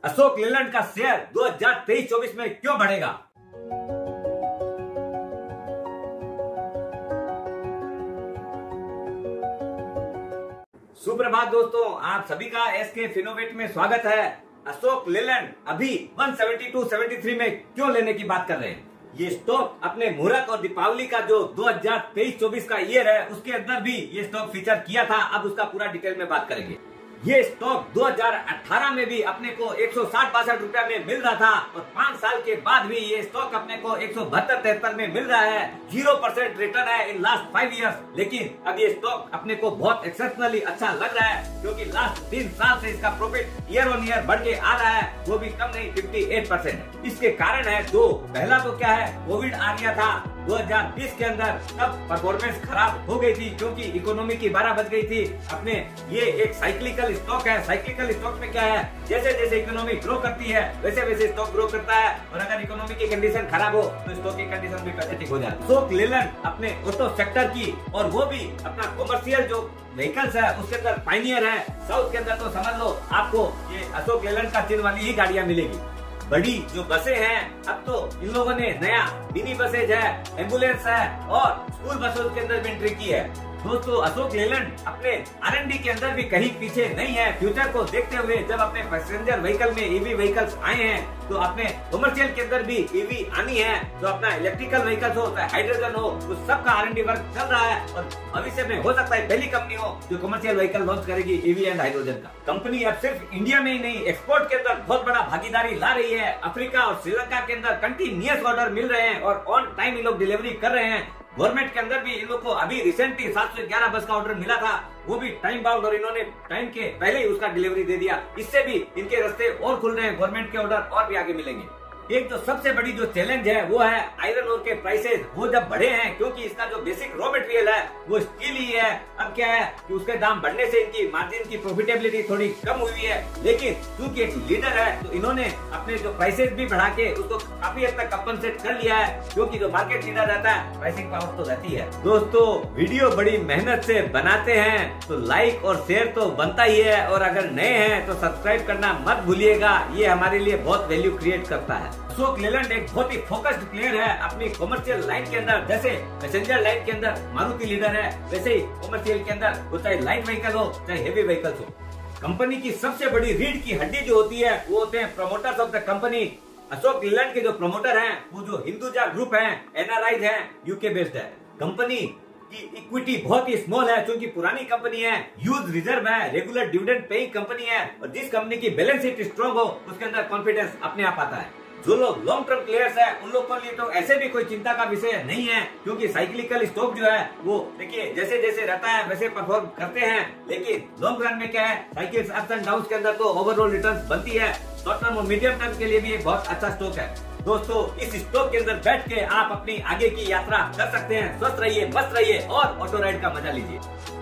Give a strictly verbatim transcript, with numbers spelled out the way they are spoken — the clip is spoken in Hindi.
अशोक लेलैंड का शेयर दो हज़ार तेईस चौबीस में क्यों बढ़ेगा? सुप्रभात दोस्तों, आप सभी का एसके फिनोवेट में स्वागत है। अशोक लेलैंड अभी एक सौ बहत्तर तिहत्तर में क्यों लेने की बात कर रहे हैं? ये स्टॉक अपने मुहूर्त और दीपावली का जो दो हज़ार तेईस चौबीस का ईयर है उसके अंदर भी ये स्टॉक फीचर किया था। अब उसका पूरा डिटेल में बात करेंगे। ये स्टॉक दो हज़ार अठारह में भी अपने को एक सौ साठ बासठ रुपया में मिल रहा था और पांच साल के बाद भी ये स्टॉक अपने को एक सौ बहत्तर तिहत्तर में मिल रहा है। जीरो परसेंट रिटर्न है इन लास्ट फाइव इयर्स। लेकिन अब ये स्टॉक अपने को बहुत एक्सेप्शनली अच्छा लग रहा है क्योंकि लास्ट तीन साल से इसका प्रॉफिट ईयर ऑन ईयर बढ़ के आ रहा है, वो भी कम नहीं अट्ठावन परसेंट। इसके कारण है दो, पहला तो क्या है, कोविड आ गया था दो हज़ार बीस के अंदर, तब परफॉर्मेंस खराब हो गई थी क्योंकि इकोनॉमी की बारह बज गई थी। अपने ये एक साइक्लिकल स्टॉक है। साइक्लिकल स्टॉक में क्या है, जैसे जैसे इकोनॉमी ग्रो करती है वैसे वैसे स्टॉक ग्रो करता है और अगर इकोनॉमी की कंडीशन खराब हो तो स्टॉक की कंडीशन भी पैथेटिक हो जाती है। अशोक लेलैंड अपने ऑटो सेक्टर की और वो भी अपना कॉमर्शियल जो व्हीकल्स है उसके अंदर पायनियर है। साउथ के अंदर तो समझ लो आपको ये अशोक लेलैंड का चिन्ह वाली ही गाड़ियां मिलेगी। बड़ी जो बसें हैं, अब तो इन लोगों ने नया मिनी बसेज है, एम्बुलेंस है और स्कूल बसों के अंदर भी एंट्री की है। दोस्तों, अशोक लेलैंड अपने आर एंड डी के अंदर भी कहीं पीछे नहीं है। फ्यूचर को देखते हुए जब अपने पैसेंजर व्हीकल में ईवी व्हीकल्स आए हैं तो अपने कमर्शियल के अंदर भी ईवी आनी है। तो अपना इलेक्ट्रिकल व्हीकल्स हो चाहे हाइड्रोजन हो, तो सबका आर एंड डी वर्क चल रहा है और भविष्य में हो सकता है पहली कंपनी हो जो कमर्शियल व्हीकल लॉन्च करेगी ईवी एंड हाइड्रोजन का। कंपनी अब सिर्फ इंडिया में ही नहीं, एक्सपोर्ट के अंदर बहुत बड़ा भागीदारी ला रही है। अफ्रीका और श्रीलंका के अंदर कंटिन्यूअस ऑर्डर मिल रहे हैं और ऑन टाइम ये लोग डिलीवरी कर रहे हैं। गवर्नमेंट के अंदर भी इन लोग को अभी रिसेंटली सात सौ ग्यारह बस का ऑर्डर मिला था, वो भी टाइम बाउंड और इन्होंने टाइम के पहले ही उसका डिलीवरी दे दिया। इससे भी इनके रास्ते और खुल रहे हैं, गवर्नमेंट के ऑर्डर और भी आगे मिलेंगे। एक तो सबसे बड़ी जो चैलेंज है वो है आयरन ओर के प्राइसेस वो जब बढ़े हैं, क्योंकि इसका जो बेसिक रॉ मटेरियल है वो स्टील ही है। अब क्या है कि उसके दाम बढ़ने से इनकी मार्जिन की प्रॉफिटेबिलिटी थोड़ी कम हुई है, लेकिन क्योंकि एक लीडर है तो इन्होंने अपने जो प्राइसेस भी बढ़ा के उसको काफी हद तक कंपनसेट कर लिया है, क्योंकि जो मार्केट लीडर रहता है प्राइसिंग पावर तो रहती है। दोस्तों, वीडियो बड़ी मेहनत से बनाते हैं तो लाइक और शेयर तो बनता ही है और अगर नए हैं तो सब्सक्राइब करना मत भूलिएगा, ये हमारे लिए बहुत वैल्यू क्रिएट करता है। अशोक लेलैंड एक बहुत ही फोकस्ड प्लेयर है अपनी कमर्शियल लाइन के अंदर। जैसे पैसेंजर लाइन के अंदर मारुति लीडर है, वैसे ही कमर्शियल के अंदर वो चाहे लाइट व्हीकल हो चाहे हेवी व्हीकल्स हो। कंपनी की सबसे बड़ी रीढ़ की हड्डी जो होती है वो होते हैं promoters of the company. Ashok Leyland के जो प्रमोटर हैं वो जो हिंदुजा ग्रुप है, एन आर आईज है, यूके बेस्ड है। कंपनी की इक्विटी बहुत ही स्मॉल है क्योंकि पुरानी कंपनी है, यूज रिजर्व है, रेगुलर डिविडेंड पेइंग कंपनी है और जिस कंपनी की बैलेंस शीट स्ट्रॉन्ग हो उसके अंदर कॉन्फिडेंस अपने आप आता है। जो लोग लॉन्ग टर्म प्लेयर्स है उन लोगों के लिए तो ऐसे भी कोई चिंता का विषय नहीं है, क्योंकि साइक्लिकल स्टॉक जो है वो देखिए जैसे जैसे रहता है वैसे परफॉर्म करते हैं। लेकिन लॉन्ग रन में क्या है, साइकिल्स अप्स एंड डाउन्स के अंदर तो ओवरऑल रिटर्न्स बनती है। शॉर्ट टर्म और मीडियम टर्म के लिए भी एक बहुत अच्छा स्टॉक है। दोस्तों, इस स्टॉक के अंदर बैठ के आप अपनी आगे की यात्रा कर सकते हैं। स्वस्थ रहिए, मस्त रहिए और ऑटो राइड का मजा लीजिए।